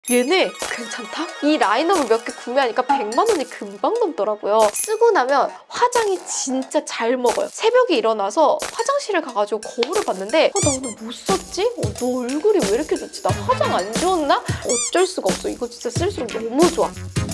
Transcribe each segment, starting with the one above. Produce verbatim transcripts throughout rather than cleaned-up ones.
얘네 괜찮다? 이 라이너를 몇 개 구매하니까 백만 원이 금방 넘더라고요. 쓰고 나면 화장이 진짜 잘 먹어요. 새벽에 일어나서 화장실을 가가지고 거울을 봤는데 어, 나 오늘 뭐 썼지? 어, 너 얼굴이 왜 이렇게 좋지? 나 화장 안 지웠나? 어쩔 수가 없어. 이거 진짜 쓸수록 너무 좋아.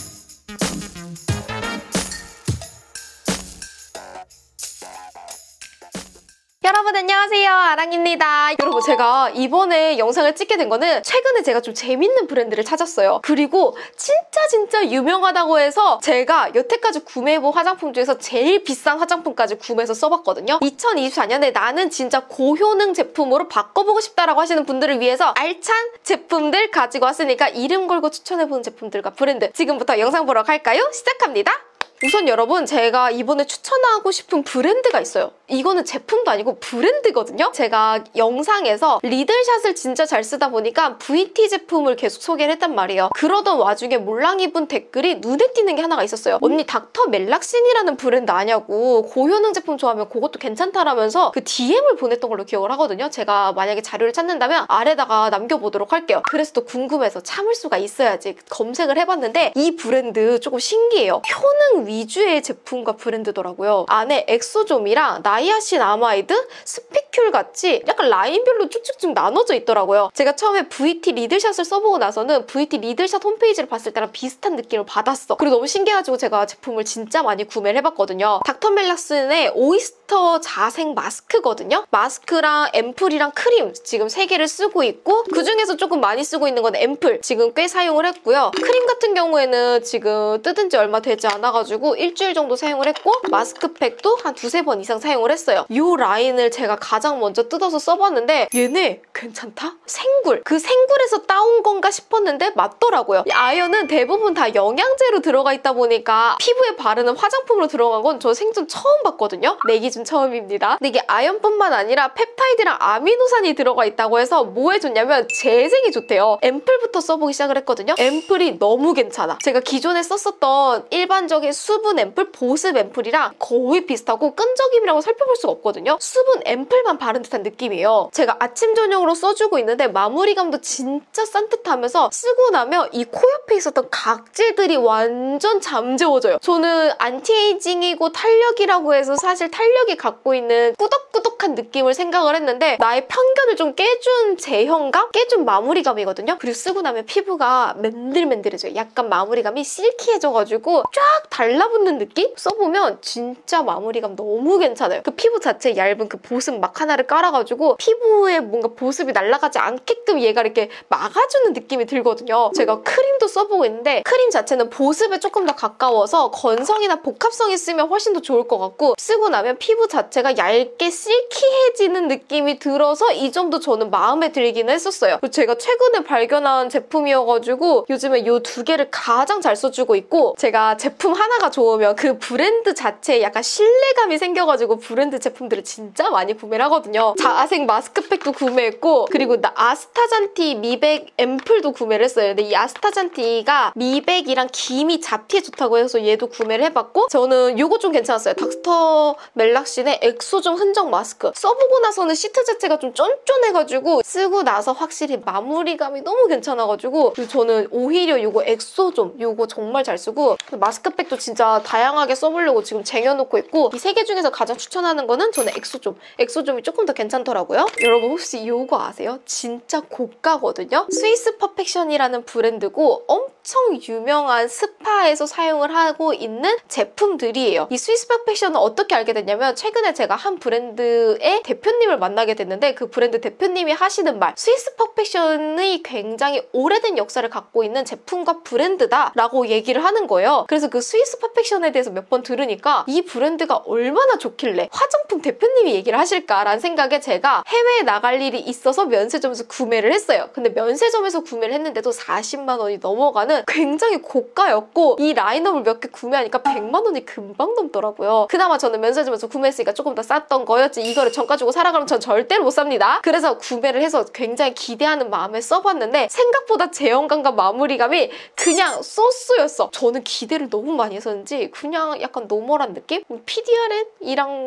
여러분 안녕하세요, 아랑입니다. 여러분 제가 이번에 영상을 찍게 된 거는 최근에 제가 좀 재밌는 브랜드를 찾았어요. 그리고 진짜 진짜 유명하다고 해서 제가 여태까지 구매해본 화장품 중에서 제일 비싼 화장품까지 구매해서 써봤거든요. 이천이십사 년에 나는 진짜 고효능 제품으로 바꿔보고 싶다라고 하시는 분들을 위해서 알찬 제품들 가지고 왔으니까 이름 걸고 추천해보는 제품들과 브랜드 지금부터 영상 보러 갈까요? 시작합니다. 우선 여러분 제가 이번에 추천하고 싶은 브랜드가 있어요. 이거는 제품도 아니고 브랜드거든요. 제가 영상에서 리들샷을 진짜 잘 쓰다 보니까 브이티 제품을 계속 소개를 했단 말이에요. 그러던 와중에 몰랑이분 댓글이 눈에 띄는 게 하나가 있었어요. 언니 닥터 멜락신이라는 브랜드 아냐고, 고효능 제품 좋아하면 그것도 괜찮다라면서 그 디엠을 보냈던 걸로 기억을 하거든요. 제가 만약에 자료를 찾는다면 아래다가 남겨보도록 할게요. 그래서 또 궁금해서 참을 수가 있어야지 검색을 해봤는데 이 브랜드 조금 신기해요. 효능 위주의 제품과 브랜드더라고요. 안에 엑소좀이랑 나이아신아마이드, 스피큘 같이 약간 라인별로 쭉쭉쭉 나눠져 있더라고요. 제가 처음에 브이티 리들샷을 써보고 나서는 브이티 리들샷 홈페이지를 봤을 때랑 비슷한 느낌을 받았어. 그리고 너무 신기해가지고 제가 제품을 진짜 많이 구매를 해봤거든요. 닥터 멜락슨의 오이스터 자생 마스크거든요. 마스크랑 앰플이랑 크림 지금 세 개를 쓰고 있고 그중에서 조금 많이 쓰고 있는 건 앰플 지금 꽤 사용을 했고요. 크림 같은 경우에는 지금 뜯은 지 얼마 되지 않아가지고 일주일 정도 사용을 했고 마스크팩도 한 두세 번 이상 사용을 했어요. 이 라인을 제가 가장 먼저 뜯어서 써봤는데 얘네 괜찮다? 생굴! 그 생굴에서 따온 건가 싶었는데 맞더라고요. 이 아연은 대부분 다 영양제로 들어가 있다 보니까 피부에 바르는 화장품으로 들어간 건 저 생전 처음 봤거든요. 내 기준 처음입니다. 근데 이게 아연뿐만 아니라 펩타이드랑 아미노산이 들어가 있다고 해서 뭐에 좋냐면 재생이 좋대요. 앰플부터 써보기 시작을 했거든요. 앰플이 너무 괜찮아. 제가 기존에 썼었던 일반적인 수분 앰플, 보습 앰플이랑 거의 비슷하고 끈적임이라고 살펴볼 수가 없거든요. 수분 앰플만 바른 듯한 느낌이에요. 제가 아침 저녁으로 써주고 있는데 마무리감도 진짜 산뜻하면서 쓰고 나면 이 코 옆에 있었던 각질들이 완전 잠재워져요. 저는 안티에이징이고 탄력이라고 해서 사실 탄력이 갖고 있는 꾸덕꾸덕한 느낌을 생각을 했는데 나의 편견을 좀 깨준 제형감? 깨준 마무리감이거든요. 그리고 쓰고 나면 피부가 맨들맨들해져요. 약간 마무리감이 실키해져가지고 쫙 달라붙는 느낌? 써보면 진짜 마무리감 너무 괜찮아요. 그 피부 자체에 얇은 그 보습 막 하나를 깔아가지고 피부에 뭔가 보습이 날아가지 않게끔 얘가 이렇게 막아주는 느낌이 들거든요. 제가 크림도 써보고 있는데 크림 자체는 보습에 조금 더 가까워서 건성이나 복합성이 쓰면 훨씬 더 좋을 것 같고 쓰고 나면 피부 자체가 얇게 실키해지는 느낌이 들어서 이 점도 저는 마음에 들기는 했었어요. 제가 최근에 발견한 제품이어가지고 요즘에 이 두 개를 가장 잘 써주고 있고 제가 제품 하나가 좋으면 그 브랜드 자체에 약간 신뢰감이 생겨가지고 브랜드 제품들을 진짜 많이 구매를 하거든요. 자생 마스크팩도 구매했고 그리고 나 아스타잔티 미백 앰플도 구매를 했어요. 근데 이 아스타잔티가 미백이랑 기미 잡티에 좋다고 해서 얘도 구매를 해봤고 저는 이거 좀 괜찮았어요. 닥터 멜락신의 엑소좀 흔적 마스크 써보고 나서는 시트 자체가 좀 쫀쫀해가지고 쓰고 나서 확실히 마무리감이 너무 괜찮아가지고 그리고 저는 오히려 이거 엑소좀 이거 정말 잘 쓰고 마스크팩도 진짜 다양하게 써보려고 지금 쟁여놓고 있고 이 세 개 중에서 가장 추천하는 거는 저는 엑소좀. 엑소좀이 조금 더 괜찮더라고요. 여러분 혹시 이거 아세요? 진짜 고가거든요? 스위스 퍼펙션이라는 브랜드고 엄청 유명한 스파에서 사용을 하고 있는 제품들이에요. 이 스위스 퍼펙션은 어떻게 알게 됐냐면 최근에 제가 한 브랜드의 대표님을 만나게 됐는데 그 브랜드 대표님이 하시는 말 스위스 퍼펙션이 굉장히 오래된 역사를 갖고 있는 제품과 브랜드다 라고 얘기를 하는 거예요. 그래서 그 스위스 퍼펙션에 대해서 몇 번 들으니까 이 브랜드가 얼마나 좋길래 화장품 대표님이 얘기를 하실까라는 생각에 제가 해외에 나갈 일이 있어서 면세점에서 구매를 했어요. 근데 면세점에서 구매를 했는데도 사십만 원이 넘어가는 굉장히 고가였고 이 라인업을 몇 개 구매하니까 백만 원이 금방 넘더라고요. 그나마 저는 면세점에서 구매했으니까 조금 더 쌌던 거였지 이거를 정가 주고 사라 그러면 전 절대로 못 삽니다. 그래서 구매를 해서 굉장히 기대하는 마음에 써봤는데 생각보다 제형감과 마무리감이 그냥 소스였어. 저는 기대를 너무 많이 했었는지 그냥 약간 노멀한 느낌? 피디알엔이랑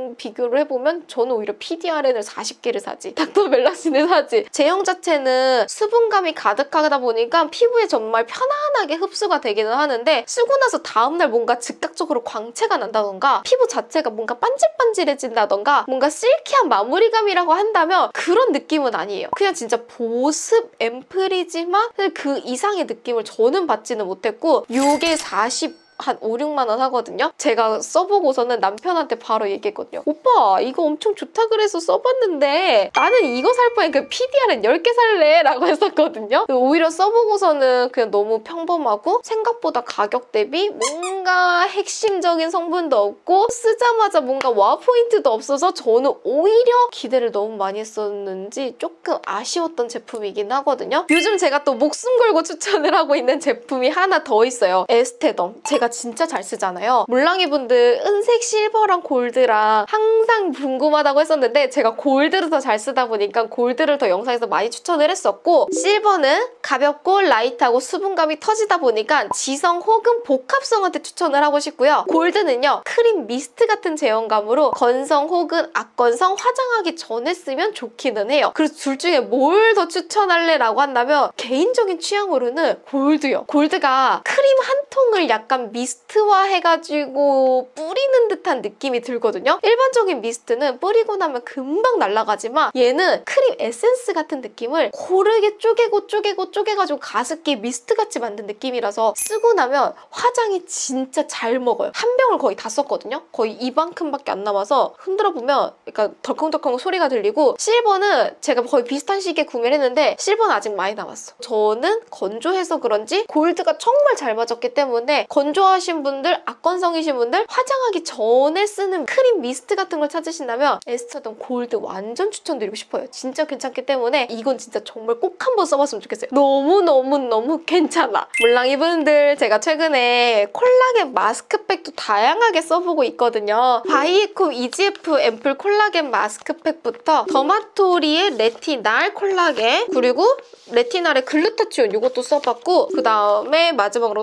제품 비교를 해보면 저는 오히려 피디알엔을 사십 개를 사지, 닥터멜라신을 사지. 제형 자체는 수분감이 가득하다 보니까 피부에 정말 편안하게 흡수가 되기는 하는데 쓰고 나서 다음날 뭔가 즉각적으로 광채가 난다던가 피부 자체가 뭔가 반질반질해진다던가 뭔가 실키한 마무리감이라고 한다면 그런 느낌은 아니에요. 그냥 진짜 보습 앰플이지만 그 이상의 느낌을 저는 받지는 못했고 이게 사십 한 오, 육만 원 하거든요. 제가 써보고서는 남편한테 바로 얘기했거든요. 오빠 이거 엄청 좋다 그래서 써봤는데 나는 이거 살 바에 그 피디알엔 열 개 살래 라고 했었거든요. 오히려 써보고서는 그냥 너무 평범하고 생각보다 가격 대비 뭔가 핵심적인 성분도 없고 쓰자마자 뭔가 와 포인트도 없어서 저는 오히려 기대를 너무 많이 했었는지 조금 아쉬웠던 제품이긴 하거든요. 요즘 제가 또 목숨 걸고 추천을 하고 있는 제품이 하나 더 있어요. 에스테덤. 제가 진짜 잘 쓰잖아요. 물랑이 분들 은색, 실버랑 골드랑 항상 궁금하다고 했었는데 제가 골드를 더 잘 쓰다 보니까 골드를 더 영상에서 많이 추천을 했었고 실버는 가볍고 라이트하고 수분감이 터지다 보니까 지성 혹은 복합성한테 추천을 하고 싶고요. 골드는요. 크림 미스트 같은 제형감으로 건성 혹은 악건성 화장하기 전에 쓰면 좋기는 해요. 그래서 둘 중에 뭘 더 추천할래? 라고 한다면 개인적인 취향으로는 골드요. 골드가 크림 한 통을 약간 미스트화 해가지고 뿌리는 듯한 느낌이 들거든요. 일반적인 미스트는 뿌리고 나면 금방 날아가지만 얘는 크림 에센스 같은 느낌을 고르게 쪼개고 쪼개고 쪼개가지고 가습기 미스트같이 만든 느낌이라서 쓰고 나면 화장이 진짜 잘 먹어요. 한 병을 거의 다 썼거든요. 거의 이만큼밖에 안 남아서 흔들어 보면 약간 덜컹덜컹 소리가 들리고 실버는 제가 거의 비슷한 시기에 구매를 했는데 실버는 아직 많이 남았어. 저는 건조해서 그런지 골드가 정말 잘 맞았기 때문에 건조하신 분들, 악건성이신 분들 화장하기 전에 쓰는 크림 미스트 같은 걸 찾으신다면 에스테덤 골드 완전 추천드리고 싶어요. 진짜 괜찮기 때문에 이건 진짜 정말 꼭 한번 써봤으면 좋겠어요. 너무너무너무 괜찮아. 물랑이 분들 제가 최근에 콜라겐 마스크팩도 다양하게 써보고 있거든요. 바이에콤 이지에프 앰플 콜라겐 마스크팩부터 더마토리의 레티날 콜라겐 그리고 레티날의 글루타치온 이것도 써봤고 그 다음에 마지막으로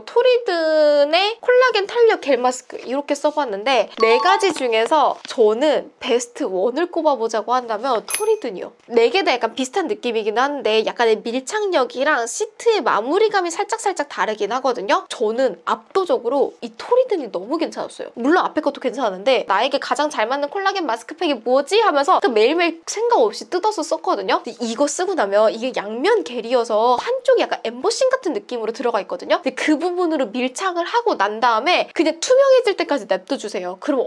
토리든의 콜라겐 탄력 겔 마스크 이렇게 써봤는데 네 가지 중에서 저는 베스트 원을 꼽아보자고 한다면 토리든이요. 네 개 다 약간 비슷한 느낌이긴 한데 약간의 밀착력이랑 시트의 마무리감이 살짝살짝 다르긴 하거든요. 저는 압도적으로 이 토리든이 너무 괜찮았어요. 물론 앞에 것도 괜찮은데 나에게 가장 잘 맞는 콜라겐 마스크팩이 뭐지? 하면서 매일매일 생각 없이 뜯어서 썼거든요. 근데 이거 쓰고 나면 이게 양면 겔이어서 한쪽이 약간 엠보싱 같은 느낌으로 들어가 있거든요. 근데 그 부분으로 밀착을 하고 난 다음에 그냥 투명해질 때까지 냅둬주세요. 그럼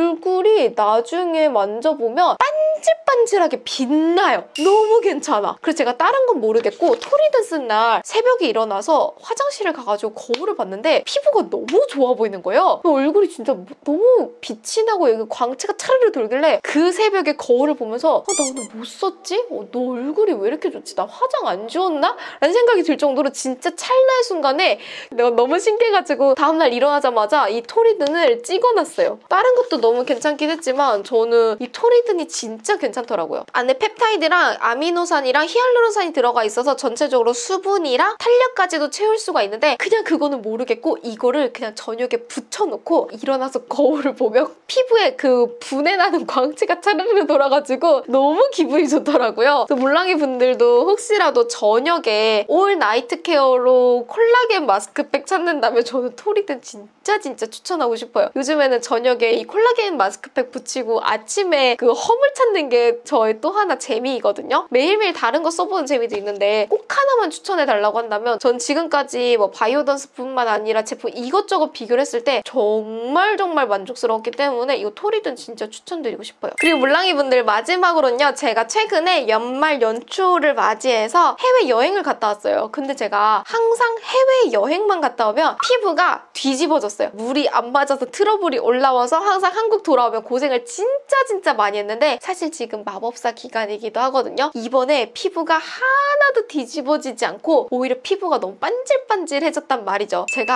얼굴이 나중에 만져보면 반질반질하게 빛나요. 너무 괜찮아. 그래서 제가 다른 건 모르겠고 토리든 쓴 날 새벽에 일어나서 화장실을 가가지고 거울을 봤는데 피부가 너무 좋아 보이는 거예요. 얼굴이 진짜 너무 빛이 나고 여기 광채가 차르르 돌길래 그 새벽에 거울을 보면서 어, 나 오늘 뭐 썼지? 어, 너 얼굴이 왜 이렇게 좋지? 나 화장 안 지웠나? 라는 생각이 들 정도로 진짜 찰나의 순간에 내가 너무 신기해가지고 다음날 일어나자마자 이 토리든을 찍어놨어요. 다른 것도 너무 괜찮긴 했지만 저는 이 토리든이 진짜 괜찮더라고요. 안에 펩타이드랑 아미노산이랑 히알루론산이 들어가 있어서 전체적으로 수분이랑 탄력까지도 채울 수가 있는데 그냥 그거는 모르겠고 이거를 그냥 저녁에 붙여놓고 일어나서 거울을 보면 피부에 그 분해 나는 광채가 차르르 돌아가지고 너무 기분이 좋더라고요. 물랑이 분들도 혹시라도 저녁에 올 나이트 케어로 콜라겐 마스크팩 찾는다면 저는 토리든 진짜 진짜 추천하고 싶어요. 요즘에는 저녁에 이 콜라겐 마스크팩 붙이고 아침에 그 험을 찾는 게 저의 또 하나 재미이거든요. 매일매일 다른 거 써보는 재미도 있는데 꼭 하나만 추천해달라고 한다면 전 지금까지 뭐 바이오던스뿐만 아니라 제품 이것저것 비교를 했을 때 정말 정말 만족스러웠기 때문에 이거 토리든 진짜 추천드리고 싶어요. 그리고 물랑이 분들 마지막으로는요. 제가 최근에 연말 연초를 맞이해서 해외여행을 갔다 왔어요. 근데 제가 항상 해외여행만 갔다 오면 피부가 뒤집어졌어요. 물이 안 맞아서 트러블이 올라와서 항상 한국 돌아오면 고생을 진짜 진짜 많이 했는데 사실 지금 마법사 기간이기도 하거든요. 이번에 피부가 하나도 뒤집어지지 않고 오히려 피부가 너무 반질반질해졌단 말이죠. 제가 딱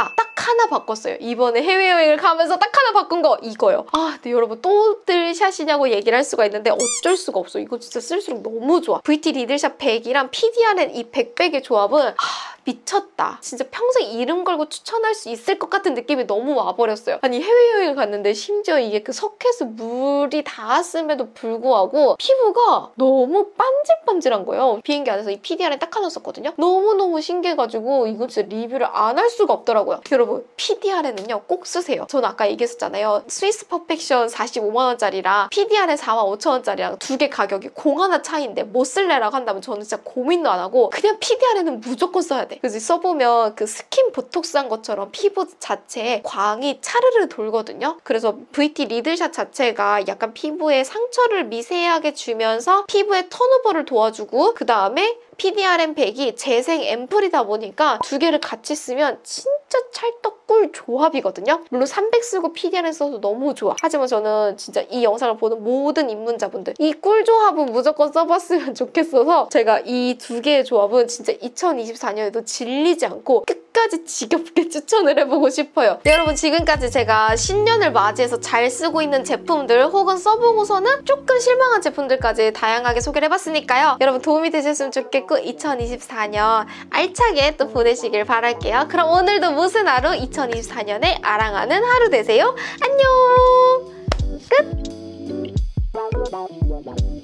하나 바꿨어요. 이번에 해외여행을 가면서 딱 하나 바꾼 거 이거요. 아 근데 여러분 또들 샷이냐고 얘기를 할 수가 있는데 어쩔 수가 없어. 이거 진짜 쓸수록 너무 좋아. 브이티 리들샷 백이랑 피디알엔 이 백백의 조합은 하, 미쳤다. 진짜 평생 이름 걸고 추천할 수 있을 것 같은 느낌이 너무 와버렸어요. 아니 해외여행을 갔는데 심지어 이게 그 석회수 물이 닿았음에도 불구하고 피부가 너무 반질반질한 거예요. 비행기 안에서 이 피디알엔 딱 하나 썼거든요. 너무너무 신기해가지고 이거 진짜 리뷰를 안 할 수가 없더라고요. 여러분 피디알엔은요 꼭 쓰세요. 저는 아까 얘기했었잖아요. 스위스 퍼펙션 사십오만 원짜리랑 피디알엔 사만 오천 원짜리랑 두 개 가격이 공 하나 차이인데 뭐 쓸래라고 한다면 저는 진짜 고민도 안 하고 그냥 피디알엔은 무조건 써야 돼. 그래서 써보면 그 스킨 보톡스 한 것처럼 피부 자체에 광이 차르르 돌거든요. 그래서 브이티 리들샷 자체가 약간 피부에 상처를 미세하게 주면서 피부의 턴오버를 도와주고 그 다음에 피디알엔 백이 재생 앰플이다 보니까 두 개를 같이 쓰면 진짜 찰떡꿀 조합이거든요. 물론 삼백 쓰고 피디알엔 써도 너무 좋아. 하지만 저는 진짜 이 영상을 보는 모든 입문자분들 이 꿀 조합은 무조건 써봤으면 좋겠어서 제가 이 두 개의 조합은 진짜 이천이십사 년에도 질리지 않고 끝까지 지겹게 추천을 해보고 싶어요. 네, 여러분 지금까지 제가 신년을 맞이해서 잘 쓰고 있는 제품들 혹은 써보고서는 조금 실망한 제품들까지 다양하게 소개를 해봤으니까요. 여러분 도움이 되셨으면 좋겠고 이천이십사 년 알차게 또 보내시길 바랄게요. 그럼 오늘도 무슨 하루? 이천이십사 년에 아랑하는 하루 되세요. 안녕!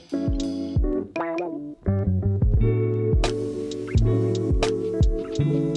끝!